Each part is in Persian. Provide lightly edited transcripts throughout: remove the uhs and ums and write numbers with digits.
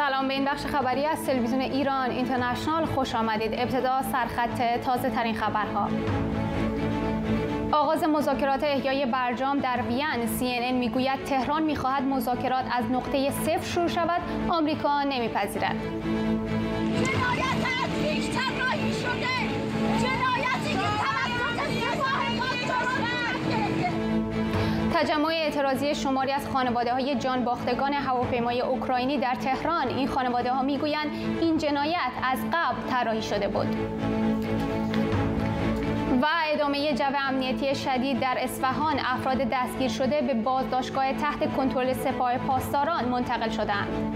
سلام، به این بخش خبری از تلویزیون ایران اینترنشنال خوش آمدید. ابتدا سرخط تازه ترین خبرها. آغاز مذاکرات احیای برجام در وین. CNN میگوید تهران میخواهد مذاکرات از نقطه صفر شروع شود، آمریکا نمیپذیرد. جنایت از پیش طراحی شده، جنایتی که توسط سپاه پاسداران تجمع اعتراضی شماری از خانواده‌های جان باختگان هواپیمای اوکراینی در تهران. این خانواده‌ها میگویند این جنایت از قبل طراحی شده بود. و ادامه جو امنیتی شدید در اصفهان. افراد دستگیر شده به بازداشتگاه تحت کنترل سپاه پاسداران منتقل شدند.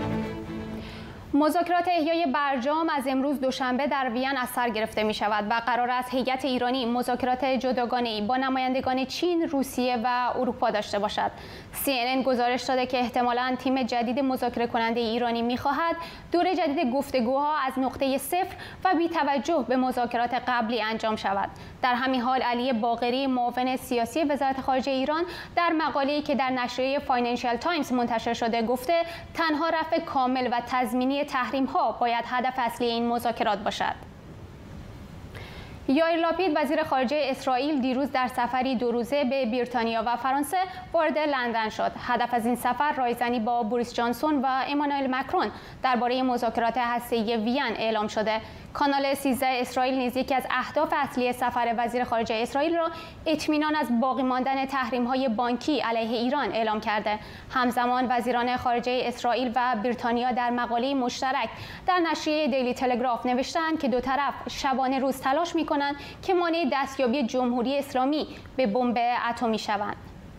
مذاکرات احیای برجام از امروز دوشنبه در وین از سر گرفته می شود و قرار است هیئت ایرانی مذاکرات جداگانه‌ای با نمایندگان چین، روسیه و اروپا داشته باشد. CNN گزارش داده که احتمالاً تیم جدید مذاکره کننده ایرانی می خواهد دور جدید گفتگوها از نقطه صفر و بی توجه به مذاکرات قبلی انجام شود. در همین حال علی باقری، معاون سیاسی وزارت خارجه ایران، در مقاله‌ای که در نشریه فاینانشال تایمز منتشر شده گفته تنها رفع کامل و تضمینی تحریم‌ها باید هدف اصلی این مذاکرات باشد. یائیر لاپید وزیر خارجه اسرائیل دیروز در سفری 2 روزه به بریتانیا و فرانسه وارد لندن شد. هدف از این سفر رایزنی با بوریس جانسون و امانوئل مکرون درباره مذاکرات هسته‌ای وین اعلام شده. کانال 13 اسرائیل نیز یکی از اهداف اصلی سفر وزیر خارجه اسرائیل را اطمینان از باقی ماندن تحریم‌های بانکی علیه ایران اعلام کرده. همزمان وزیران خارجه اسرائیل و بریتانیا در مقاله مشترک در نشریه دیلی تلگراف نوشتند که دو طرف شبانه روز تلاش می‌کنند که مانع دستیابی جمهوری اسلامی به بمب اتمی شوند.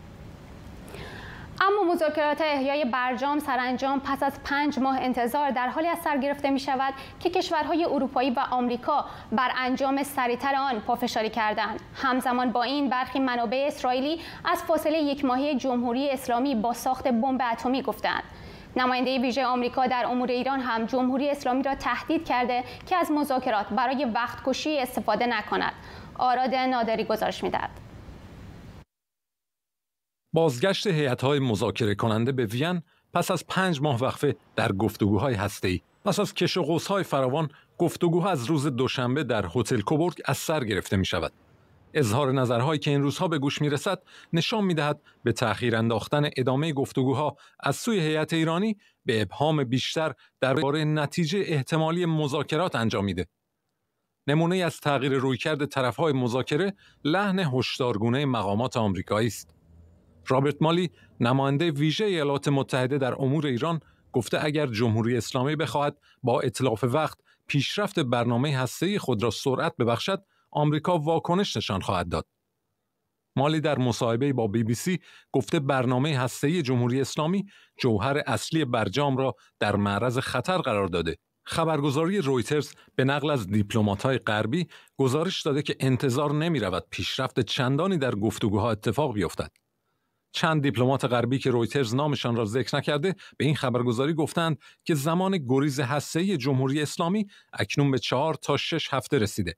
اما مذاکرات احیای برجام سرانجام پس از 5 ماه انتظار در حالی از سر گرفته می شود که کشورهای اروپایی و آمریکا بر انجام سریعتر آن پافشاری کردند. همزمان با این برخی منابع اسرائیلی از فاصله 1 ماهه جمهوری اسلامی با ساخت بمب اتمی گفتند. نماینده ویژه آمریکا در امور ایران هم جمهوری اسلامی را تهدید کرده که از مذاکرات برای وقت کشی استفاده نکند. آراد نادری گزارش می‌دهد. بازگشت هیئت‌های مذاکره کننده به وین پس از 5 ماه وقفه در گفتگوهای هسته‌ای. پس از کش و قوس‌های فراوان، گفتگوها از روز دوشنبه در هتل کوبورگ از سر گرفته می‌شود. اظهار نظرهایی که این روزها به گوش می‌رسد نشان می‌دهد به تأخیر انداختن ادامه گفتگوها از سوی هیئت ایرانی به ابهام بیشتر درباره نتیجه احتمالی مذاکرات انجامیده. نمونه از تغییر رویکرد طرف‌های مذاکره لحن هشدارگونه مقامات آمریکایی است. رابرت مالی، نماینده ویژه ایالات متحده در امور ایران، گفته اگر جمهوری اسلامی بخواهد با اتلاف وقت پیشرفت برنامه هسته‌ای خود را سرعت ببخشد، آمریکا واکنش نشان خواهد داد. مالی در مصاحبه‌ای با BBC گفته برنامه هسته‌ای جمهوری اسلامی جوهر اصلی برجام را در معرض خطر قرار داده. خبرگزاری رویترز به نقل از دیپلمات‌های غربی گزارش داده که انتظار نمی‌رود پیشرفت چندانی در گفتگوها اتفاق بیفتد. چند دیپلمات غربی که رویترز نامشان را ذکر نکرده به این خبرگزاری گفتند که زمان گریز هسته‌ای جمهوری اسلامی اکنون به 4 تا 6 هفته رسیده.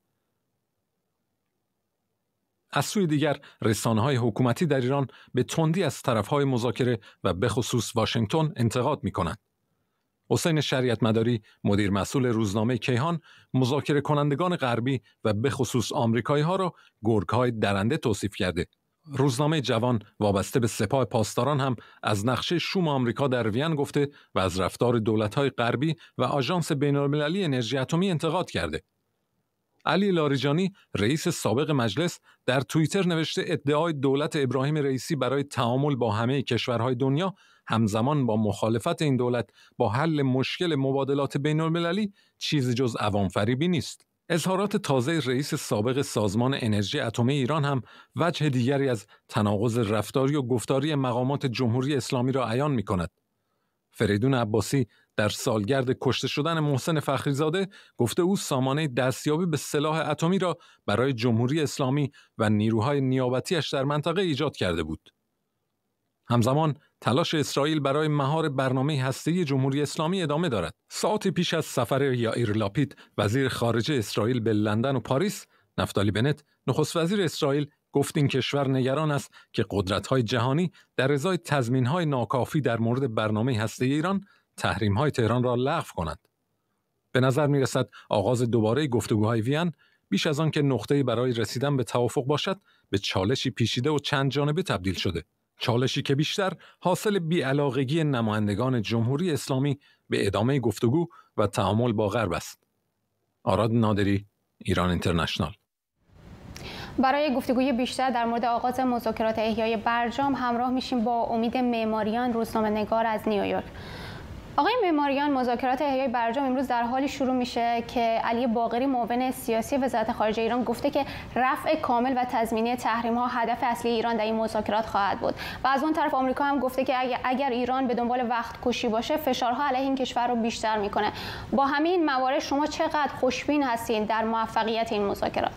از سوی دیگر رسانه‌های حکومتی در ایران به تندی از طرف‌های مذاکره و به خصوص واشنگتن انتقاد می‌کنند. حسین شریعت مداری، مدیر مسئول روزنامه کیهان، مذاکره کنندگان غربی و به خصوص آمریکایی‌ها را گرگ‌های درنده توصیف کرده. روزنامه جوان وابسته به سپاه پاسداران هم از نقشه شوم آمریکا در وین گفته و از رفتار دولت‌های غربی و آژانس بین‌المللی انرژی اتمی انتقاد کرده. علی لاریجانی، رئیس سابق مجلس، در توییتر نوشته ادعای دولت ابراهیم رئیسی برای تعامل با همه کشورهای دنیا همزمان با مخالفت این دولت با حل مشکل مبادلات بین‌المللی چیزی جز عوام‌فریبی نیست. اظهارات تازه رئیس سابق سازمان انرژی اتمی ایران هم وجه دیگری از تناقض رفتاری و گفتاری مقامات جمهوری اسلامی را عیان می‌کند. فریدون عباسی در سالگرد کشته شدن محسن فخریزاده گفته او سامانه دستیابی به سلاح اتمی را برای جمهوری اسلامی و نیروهای نیابتیش در منطقه ایجاد کرده بود. همزمان تلاش اسرائیل برای مهار برنامه هسته‌ای جمهوری اسلامی ادامه دارد. ساعتی پیش از سفر یائیر لاپید وزیر خارجه اسرائیل به لندن و پاریس، نفتالی بنت نخست وزیر اسرائیل گفت این کشور نگران است که قدرت‌های جهانی در ازای تضمین‌های ناکافی در مورد برنامه هسته‌ای ایران تحریم‌های تهران را لغو کنند. به نظر می‌رسد آغاز دوباره گفتگوهای وین بیش از آن که نقطه‌ای برای رسیدن به توافق باشد، به چالشی پیچیده و چند جانبه تبدیل شده. چالشی که بیشتر حاصل بی‌علاقگی نمایندگان جمهوری اسلامی به ادامه گفتگو و تعامل با غرب است. آراد نادری، ایران اینترنشنال. برای گفتگوی بیشتر در مورد آغاز مذاکرات احیای برجام همراه میشیم با امید معماریان، روزنامه‌نگار از نیویورک. آقای معماریان، مذاکرات احیای برجام امروز در حالی شروع میشه که علی باقری، معاون سیاسی وزارت خارجه ایران، گفته که رفع کامل و تضمینی تحریم‌ها هدف اصلی ایران در این مذاکرات خواهد بود. و از اون طرف آمریکا هم گفته که اگر ایران به دنبال وقت کشی باشه، فشارها علیه این کشور رو بیشتر میکنه. با همین موارد شما چقدر خوشبین هستین در موفقیت این مذاکرات؟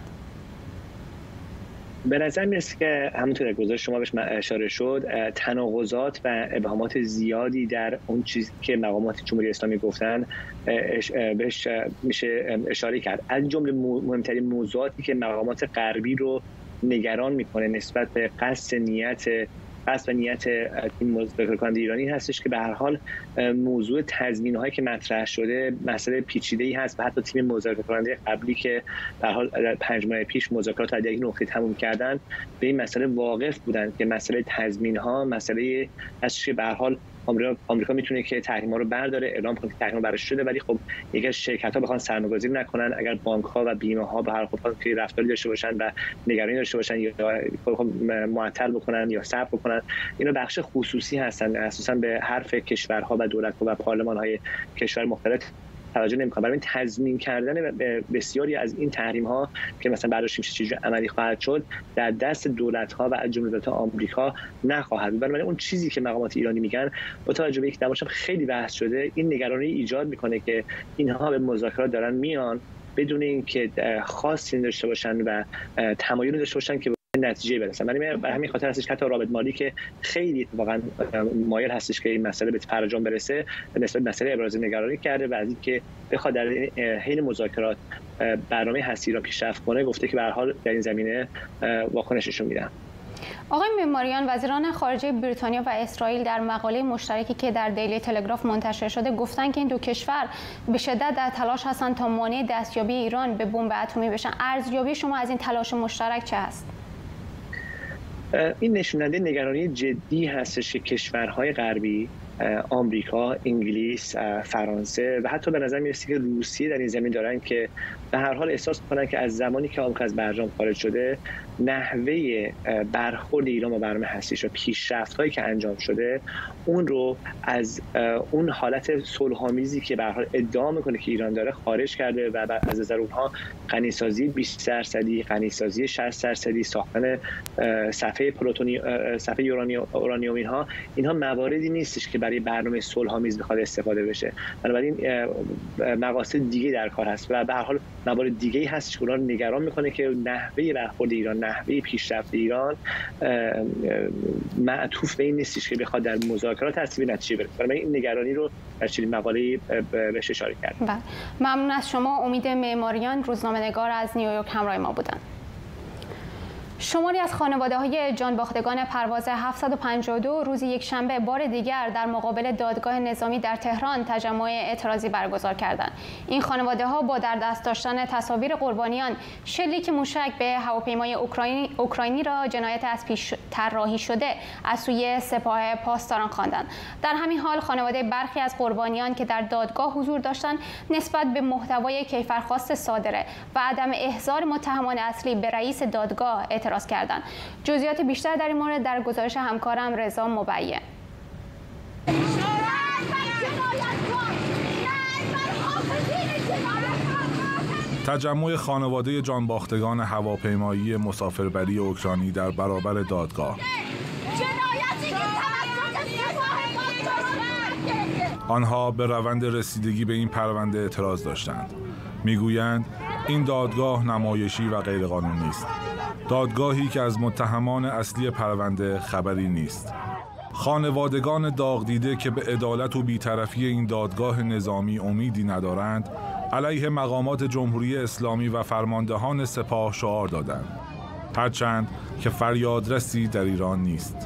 به نظر میرسه که همونطور که گزارش شما بهش اشاره شد، تناقضات و ابهامات زیادی در اون چیزی که مقامات جمهوری اسلامی گفتن بهش میشه اشاره کرد. از جمله مهمترین موضوعاتی که مقامات غربی رو نگران میکنه نسبت به قصد و نیت تیم مذاکره کننده ایرانی هستش که به هر حال موضوع تضمین‌هایی که مطرح شده مسئله پیچیده‌ای هست و حتی تیم مذاکره کننده قبلی که به هر حال 5 ماه پیش مذاکرات در یک نقطه تموم کردن به این مسئله واقف بودند که مسئله تضمین‌ها مسئله هستش که به هر حال آمریکا میتونه که تحریم‌ها رو برداره، اعلام کنه که تحریم براش شده، ولی خب اگر شرکت‌ها بخوان سرمایه‌گذاری نکنن، اگر بانک‌ها و بیمه‌ها به هر حال که رفتاری داشته باشن و نگرانی داشته باشن یا معطل بکنن یا صبر بکنن، اینا بخش خصوصی هستن، اساساً به حرف کشورها و دولت‌ها و پارلمان‌های کشور مختلف توجه نمی‌کنه. برای این تضمین کردن بسیاری از این تحریم‌ها که مثلا برداشت میشه چجوری عملی خواهد شد در دست دولت‌ها و از جمله دولت آمریکا نخواهد بود. بنابراین اون چیزی که مقامات ایرانی میگن با توجه به اینکه دربارش خیلی بحث شده، این نگرانی ایجاد میکنه که اینها به مذاکرات دارن میان بدون اینکه خواستین داشته باشن و تمایلی داشته باشن که نتیجه برسن. برای همین خاطر هستش که حتی رابط مالی که خیلی واقعا مایل هستش که این مسئله به فرجام برسه، نسبت به مسئله ابراز نگرانی کرده و از اینکه بخواد در حین مذاکرات برنامه هستی را پیشرفت کنه گفته که به هر حال در این زمینه واکنششون میدن. آقای معماریان، وزیران خارجه بریتانیا و اسرائیل در مقاله مشترکی که در دیلی تلگراف منتشر شده گفتن که این دو کشور به شدت در تلاش هستند تا مانع دستیابی ایران به بمب اتمی بشن. ارزیابی شما از این تلاش مشترک چه هست؟ این نشوننده نگرانی جدی هستش که کشورهای غربی، آمریکا، انگلیس، فرانسه و حتی به نظر میرسه که روسیه در این زمین دارن که به هر حال احساس می‌کنن که از زمانی که آمریکا از برجام خارج شده، نحوه برخورد ایران با برنامه هستیش و پیشرفت‌هایی که انجام شده اون رو از اون حالت صلح‌آمیزی که به هر حال ادعا میکنه که ایران داره خارج کرده و از نظر اونها غنیسازی 20%، غنیسازی 60%، ساختن صفحه یورانیوم اینها مواردی نیستش که برای برنامه صلح‌آمیز بخواد استفاده بشه. بنابراین مقاصد دیگه در کار هست و به هر حال موارد دیگه‌ای هست که اونا رو نگران میکنه که نحوه برخورد ایران، نحوه پیشرفت ایران معطوف به این نیستش که بخواد در مذاکرات تصویب نتیجه برسه. بنابراین این نگرانی رو در چنین مقاله‌ای بهش اشاره کرد. بله، ممنون از شما. امید معماریان، روزنامه‌نگار از نیویورک همراه ما بودند. شماری از خانواده‌های جانباختگان پرواز 752 روز یکشنبه بار دیگر در مقابل دادگاه نظامی در تهران تجمع اعتراضی برگزار کردند. این خانواده‌ها با در دست داشتن تصاویر قربانیان شلیک موشک به هواپیمای اوکراینی را جنایت از پیش طراحی شده از سوی سپاه پاسداران خواندند. در همین حال خانواده برخی از قربانیان که در دادگاه حضور داشتند نسبت به محتوای کیفرخواست صادره و عدم احضار متهمان اصلی به رئیس دادگاه اعتراض کردند. جزئیات بیشتر در این مورد در گزارش همکارم رضا مبین. تجمع خانواده جانباختگان هواپیمایی مسافربری اوکراینی در برابر دادگاه. آنها به روند رسیدگی به این پرونده اعتراض داشتند. میگویند این دادگاه نمایشی و غیرقانونی است. دادگاهی که از متهمان اصلی پرونده خبری نیست. خانوادگان داغ دیده که به عدالت و بی‌طرفی این دادگاه نظامی امیدی ندارند، علیه مقامات جمهوری اسلامی و فرماندهان سپاه شعار دادند. هرچند که فریادرسی در ایران نیست.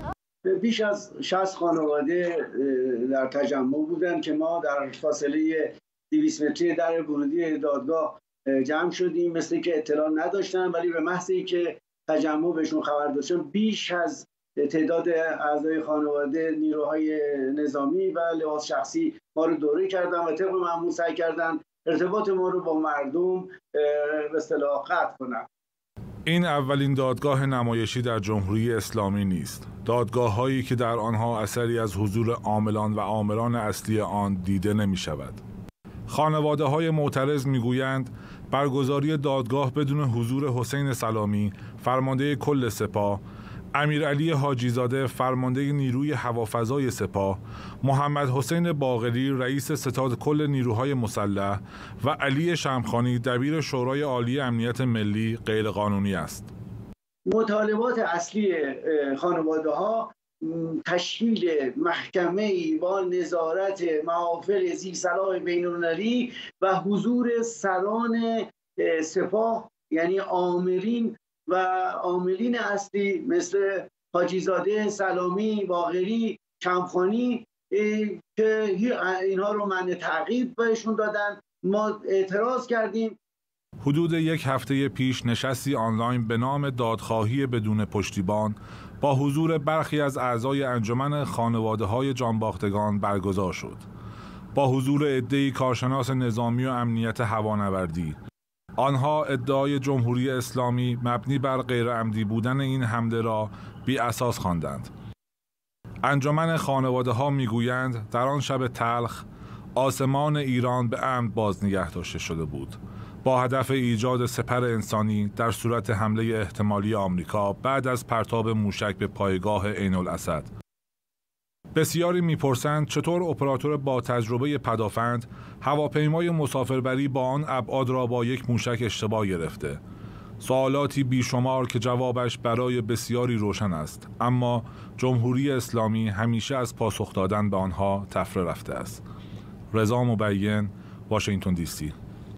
بیش از 60 خانواده در تجمع بودن که ما در فاصله 200 متری در ورودی دادگاه جمع شدیم. مثل که اطلاع نداشتن، ولی به محض اینکه تجمع بهشون خبر داشتن بیش از تعداد اعضای خانواده نیروهای نظامی و لباس شخصی ما رو دوره کردن و طبق معمول سعی کردن ارتباط ما رو با مردم به اصطلاح قطع کنن. این اولین دادگاه نمایشی در جمهوری اسلامی نیست. دادگاه‌هایی که در آنها اثری از حضور عاملان و آمران اصلی آن دیده نمی شود. خانواده‌های معترض می‌گویند برگزاری دادگاه بدون حضور حسین سلامی، فرمانده کل سپاه، امیرعلی حاجی‌زاده، فرمانده نیروی هوافضای سپاه، محمد حسین باقری، رئیس ستاد کل نیروهای مسلح و علی شمخانی، دبیر شورای عالی امنیت ملی غیرقانونی است. مطالبات اصلی خانواده‌ها تشکیل محکمه‌ای با نظارت محافل ذی‌صلاح بین‌المللی و حضور سران سپاه، یعنی آمرین و عاملین اصلی مثل حاجی‌زاده، سلامی، باقری، شمخانی که اینها رو منع تعقیب بهشون دادن. ما اعتراض کردیم. حدود یک هفته پیش نشستی آنلاین به نام دادخواهی بدون پشتیبان با حضور برخی از اعضای انجمن خانواده‌های جانباختگان برگزار شد. با حضور عده‌ای کارشناس نظامی و امنیت هوانوردی. آنها ادعای جمهوری اسلامی مبنی بر غیرعمدی بودن این حمله را بی اساس خواندند. انجمن خانواده‌ها میگویند در آن شب تلخ آسمان ایران به عمد باز نگه داشته شده بود با هدف ایجاد سپر انسانی در صورت حمله احتمالی آمریکا بعد از پرتاب موشک به پایگاه عین الاسد. بسیاری میپرسند چطور اپراتور با تجربه پدافند هواپیمای مسافربری با آن ابعاد را با یک موشک اشتباه گرفته. سوالاتی بیشمار که جوابش برای بسیاری روشن است، اما جمهوری اسلامی همیشه از پاسخ دادن به آنها تفره رفته است. رضا مبین، واشنگتن دی سی.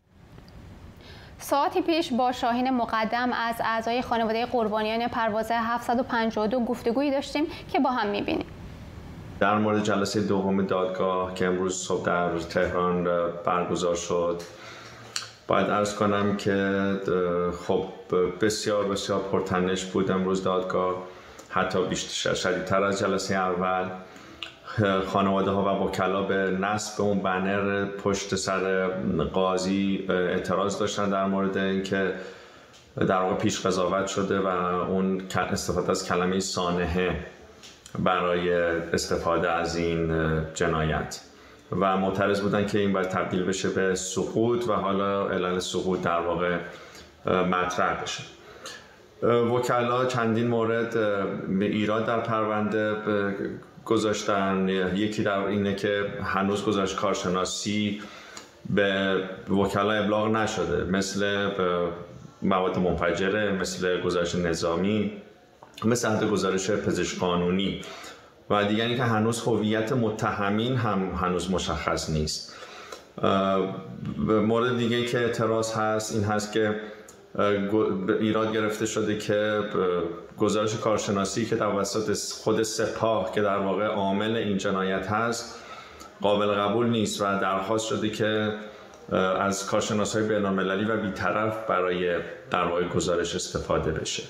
ساعتی پیش با شاهین مقدم از اعضای خانواده قربانیان پرواز 752 گفتگویی داشتیم که با هم می‌بینیم. در مورد جلسه دوم دادگاه که امروز صبح در تهران برگزار شد، باید عرض کنم که خب بسیار پرتنش بود امروز دادگاه، حتی بیشتر شدیدتر از جلسه اول. خانواده ها و وکلا به نصب اون بنر پشت سر قاضی اعتراض داشتن در مورد اینکه در واقع پیش قضاوت شده و اون استفاده از کلمه سانحه برای استفاده از این جنایت و معترض بودن که این باید تبدیل بشه به سقوط و حالا علل سقوط در واقع مطرح بشه. وکلا چندین مورد به ایراد در پرونده گذاشتن. یکی در اینه که هنوز گزارش کارشناسی به وکلا ابلاغ نشده، مثل مواد منفجره، مثل گزارش نظامی، مثل حتی گزارش پزشک قانونی و دیگری که هنوز هویت متهمین هم هنوز مشخص نیست. مورد دیگه که اعتراض هست این هست که ایراد گرفته شده که گزارش کارشناسی که توسط خود سپاه که در واقع عامل این جنایت هست قابل قبول نیست و درخواست شده که از کارشناسای بین‌المللی و بی‌طرف برای در واقع گزارش استفاده بشه.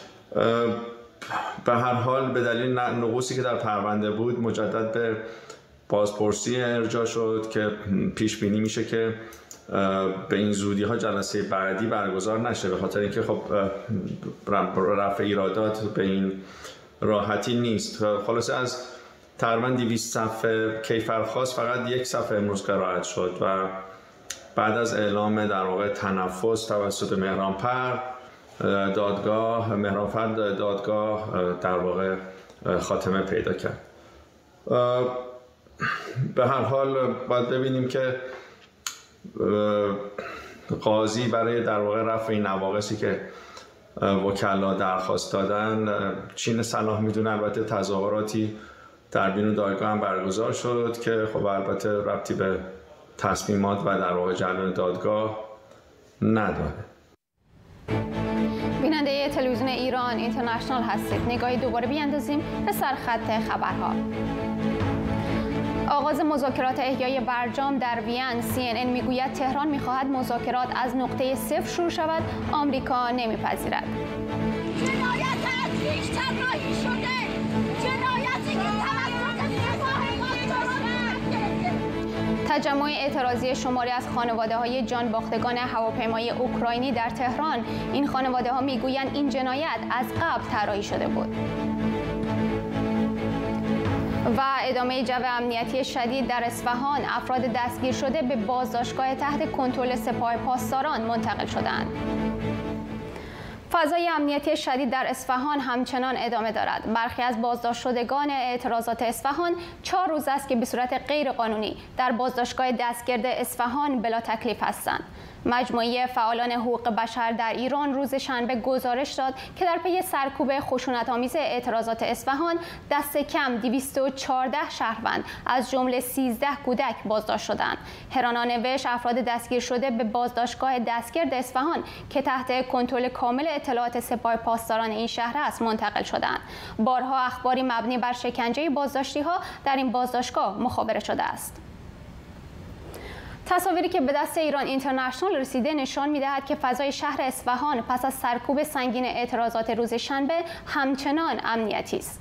به هر حال به دلیل نقوصی که در پرونده بود مجدد به بازپرسی ارجاع شد که پیش بینی میشه که به این زودی ها جلسه بعدی برگزار نشه، به خاطر اینکه خب رفع ایرادات به این راحتی نیست. خلاصه از تقریبا 200 صفحه کیفرخواست فقط یک صفحه امروز قرائت شد و بعد از اعلام در واقع تنفس توسط مهرانفر دادگاه در واقع خاتمه پیدا کرد. به هر حال باید ببینیم که قاضی برای در واقع رفع این نواقصی که وکلا درخواست دادن چین صلاح میدونه. البته تظاهراتی در بین دادگاه هم برگزار شد که خب البته ربطی به تصمیمات و در واقع جریان دادگاه نداره. بیننده تلویزیون ایران اینترنشنال هستید. نگاهی دوباره بیاندازیم به سرخط خبرها. آغاز مذاکرات احیای برجام در وین. CNN میگوید تهران میخواهد مذاکرات از نقطه صفر شروع شود، آمریکا نمیپذیرد. جنایت اصلیش طراحی شده، جنایتی که توسط سپاه پاسداران گرفته. تجمع اعتراضی شماری از خانواده‌های جانباختگان هواپیمای اوکراینی در تهران. این خانواده‌ها میگویند این جنایت از قبل طراحی شده بود. و ادامه جو امنیتی شدید در اصفهان. افراد دستگیر شده به بازداشتگاه تحت کنترل سپاه پاسداران منتقل شدند. فضای امنیتی شدید در اصفهان همچنان ادامه دارد. برخی از بازداشت شدگان اعتراضات اصفهان 4 روز است که به صورت غیرقانونی در بازداشتگاه دستگرد اصفهان بلا تکلیف هستند. مجموعه فعالان حقوق بشر در ایران روز شنبه گزارش داد که در پی سرکوب خشونت‌آمیز اعتراضات اصفهان دست کم 214 شهروند از جمله 13 کودک بازداشت شدند. هرانا نوشت افراد دستگیر شده به بازداشتگاه دستگرد اصفهان که تحت کنترل کامل اطلاعات سپاه پاسداران این شهر است منتقل شدند. بارها اخباری مبنی بر شکنجه بازداشتی‌ها در این بازداشتگاه مخابره شده است. تصاویری که به دست ایران اینترنشنال رسیده نشان می‌دهد که فضای شهر اصفهان پس از سرکوب سنگین اعتراضات روز شنبه همچنان امنیتی است.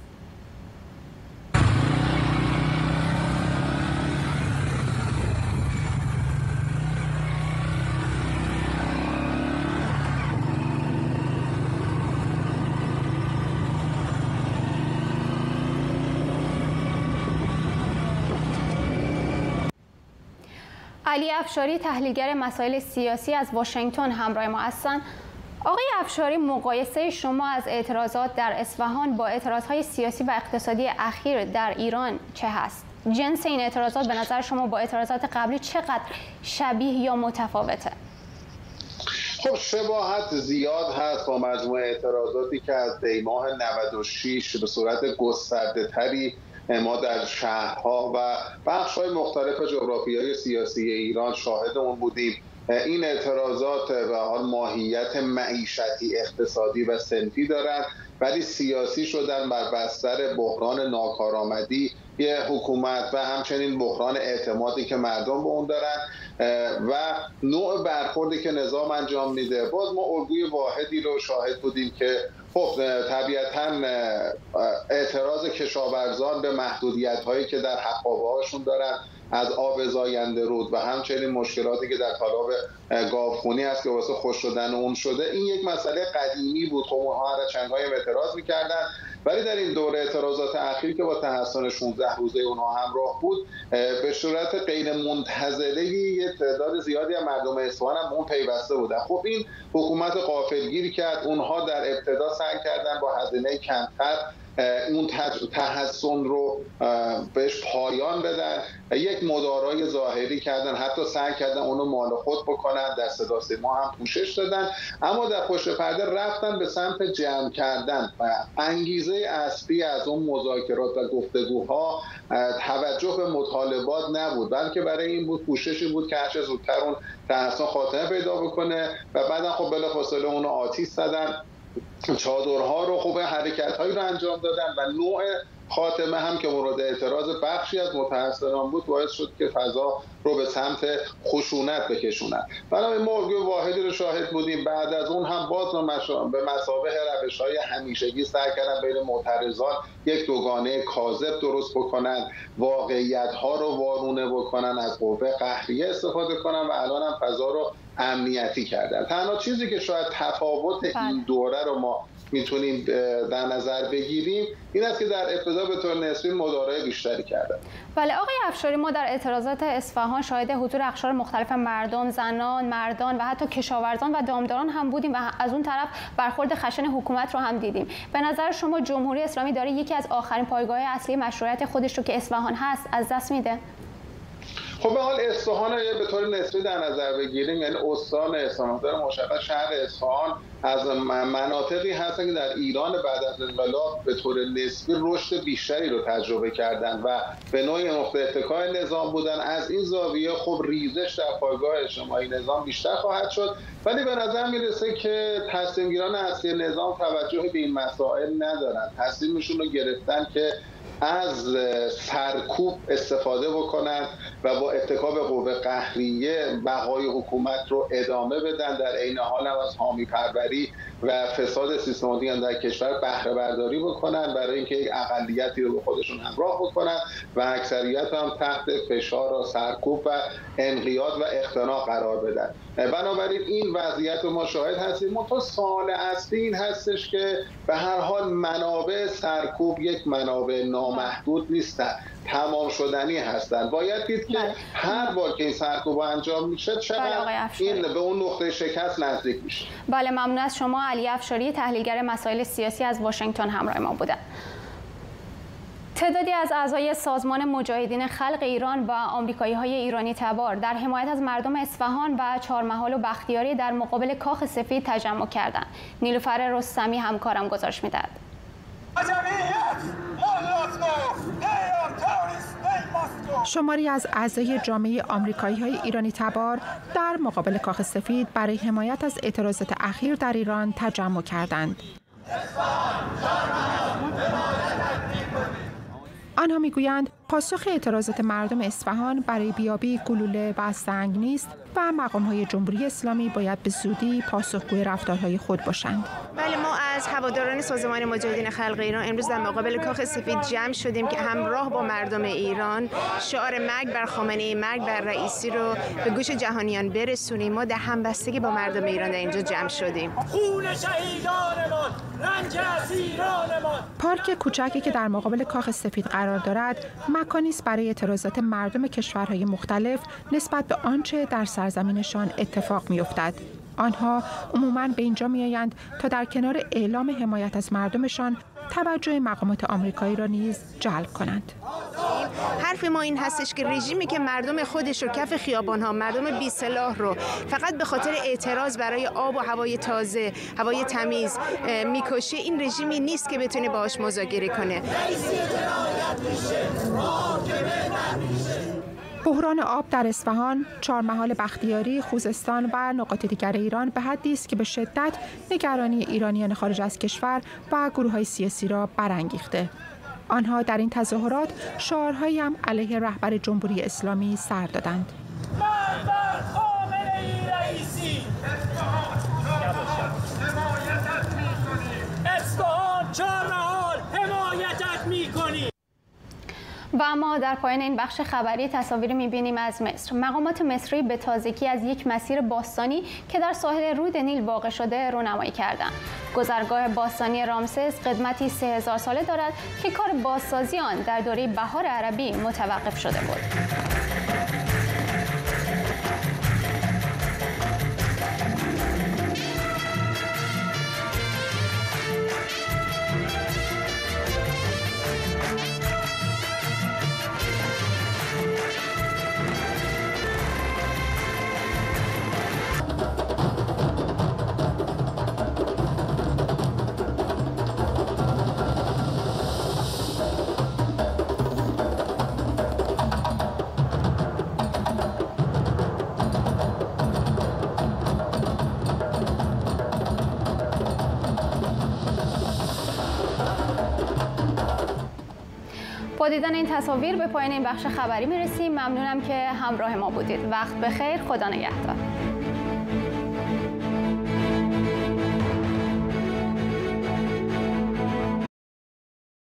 علی افشاری تحلیلگر مسائل سیاسی از واشنگتن همراه ما هستند. آقای افشاری، مقایسه شما از اعتراضات در اصفهان با اعتراضهای سیاسی و اقتصادی اخیر در ایران چه هست؟ جنس این اعتراضات به نظر شما با اعتراضات قبلی چقدر شبیه یا متفاوته؟ خب شباهت زیاد هست با مجموعه اعتراضاتی که از دیماه 96 به صورت گسترده تری ما در شهرها و بخش‌های مختلف جغرافیای سیاسی ایران شاهد اون بودیم. این اعتراضات به حال ماهیت معیشتی، اقتصادی و صنفی دارند، ولی سیاسی شدن بر بستر بحران ناکارآمدی حکومت و همچنین بحران اعتمادی که مردم به اون دارن و نوع برخوردی که نظام انجام میده. باز ما الگوی واحدی رو شاهد بودیم که خب طبیعتاً اعتراض کشاورزان به محدودیت‌هایی که در حقابه‌هاشون دارن از آب زاینده رود و همچنین مشکلاتی که در تالاب گاوخونی هست که واسه خوش شدن اون شده، این یک مسئله قدیمی بود. خب اونها هر چندهای اعتراض می‌کردن، ولی در این دوره اعتراضات اخیر که با تحسن 16 روزه اونها همراه بود، به صورت غیر منتظره یه تعداد زیادی از مردم اصفهان هم اون پیوسته بودن. خب این حکومت غافلگیر کرد. اونها در ابتدا سعی کردن با هزینه کمتر اون تحسن رو بهش پایان بدن، یک مدارای ظاهری کردن، حتی سعی کردن اونو مال خود بکنن، در صدا سیما هم پوشش دادن، اما در پشت پرده رفتن به سمت جمع کردن و انگیزه اصلی از اون مذاکرات و گفتگوها توجه به مطالبات نبود، بلکه برای این بود پوششی بود که هرچه زودتر اون تحسن خاتمه پیدا بکنه و بعدا خب بلافاصله اونو آتش زدن، چادرها رو خوب حرکت‌هایی رو انجام دادن و نوع خاتمه هم که مورد اعتراض بخشی از متأثران بود باعث شد که فضا رو به سمت خشونت بکشونن. بنابراین ما الگوی واحدی رو شاهد بودیم. بعد از اون هم باز به مثابه روش‌های همیشگی سعی کردن بین معترضان یک دوگانه کاذب درست بکنن، واقعیت‌ها رو وارونه بکنن، از قوه قهریه استفاده کنن و الان هم فضا رو امنیتی کردن. تنها چیزی که شاید تفاوت این دوره رو ما میتونیم در نظر بگیریم این است که در ابتدا به طور نسبی مدارای بیشتری کردن. بله آقای افشاری، ما در اعتراضات اصفهان شاهد حضور اقشار مختلف مردم، زنان، مردان و حتی کشاورزان و دامداران هم بودیم و از اون طرف برخورد خشن حکومت رو هم دیدیم. به نظر شما جمهوری اسلامی داره یکی از آخرین پایگاه اصلی مشروعیت خودش رو که اصفهان هست از دست میده؟ خب به حال اصفهان رو به طور نسبی در نظر بگیریم، یعنی استان اصفهان مشخص شهر اصفهان از مناطقی هستن که در ایران بعد از انقلاب به طور نسبی رشد بیشتری رو تجربه کردن و به نوعی نقطه اتکای نظام بودن. از این زاویه خب ریزش در پایگاه اجتماعی نظام بیشتر خواهد شد، ولی به نظر میرسه که تصمیمگیران اصلی نظام توجه به این مسائل ندارن. تصمیمشون رو گرفتن که از سرکوب استفاده بکنن و با اتکا به قوه قهریه بقای حکومت رو ادامه بدن، در عین حال هم از حامی پروری و فساد سیستماتیک در کشور بهره برداری بکنن برای اینکه یک اقلیتی رو به خودشون همراه بکنن و اکثریت هم تحت فشار و سرکوب و انقیاد و اختناق قرار بدن. بنابراین این وضعیت رو ما شاهد هستیم. منتها سوال اصلی این هستش که به هر حال منابع سرکوب یک منابع نامحدود نیستن، تمام شدنی هستن. باید دید که هر بار که این سرکوب انجام میشه چقدر این به اون نقطه شکست نزدیک میشه. بله، ممنون از شما. علی افشاری، تحلیلگر مسائل سیاسی از واشنگتن همراه ما بودند. تعدادی از اعضای سازمان مجاهدین خلق ایران و آمریکایی‌های ایرانی تبار در حمایت از مردم اصفهان و چهارمحال و بختیاری در مقابل کاخ سفید تجمع کردند. نیلوفر رستمی همکارم گزارش می‌دهد. شماری از اعضای جامعه آمریکایی‌های ایرانی تبار در مقابل کاخ سفید برای حمایت از اعتراضات اخیر در ایران تجمع کردند. آنها میگویند پاسخ اعتراضات مردم اصفهان برای بیابی گلوله و سنگ نیست و مقام‌های جمهوری اسلامی باید به زودی پاسخگوی رفتارهای خود باشند. بله، ما از هواداران سازمان مجاهدین خلق ایران امروز در مقابل کاخ سفید جمع شدیم که همراه با مردم ایران شعار مرگ بر خامنه‌ای، مرگ بر رئیسی رو به گوش جهانیان برسونیم. ما در همبستگی با مردم ایران در اینجا جمع شدیم. خون شهیدانمان، رنج اسیرانمان. پارک کوچکی که در مقابل کاخ سفید قرار دارد مکانی است برای اعتراضات مردم کشورهای مختلف نسبت به آنچه در سرزمینشان اتفاق می‌افتد. آنها عموماً به اینجا می‌آیند تا در کنار اعلام حمایت از مردمشان توجه مقامات آمریکایی را نیز جلب کنند. حرف ما این هستش که رژیمی که مردم خودش رو کف خیابان‌ها، مردم بی سلاح رو فقط به خاطر اعتراض برای آب و هوای تازه، هوای تمیز میکشه، این رژیمی نیست که بتونه باهاش مذاکره کنه. بحران آب در اصفهان، چهارمحال بختیاری، خوزستان و نقاط دیگر ایران به حدی است که به شدت نگرانی ایرانیان خارج از کشور و گروه‌های سیاسی را برانگیخته. آنها در این تظاهرات شعارهایی هم علیه رهبر جمهوری اسلامی سر دادند. اصفهان، چهارمحال حمایتت می‌کنی. و اما در پایان این بخش خبری تصاویری می‌بینیم از مصر. مقامات مصری به تازگی از یک مسیر باستانی که در ساحل رود نیل واقع شده رونمایی کردند. گذرگاه باستانی رامسس قدمتی 3000 ساله دارد که کار بازسازی آن در دوره بهار عربی متوقف شده بود. با دیدن این تصاویر به پایان این بخش خبری میرسیم. ممنونم که همراه ما بودید. وقت بخیر. خدا نگهدار.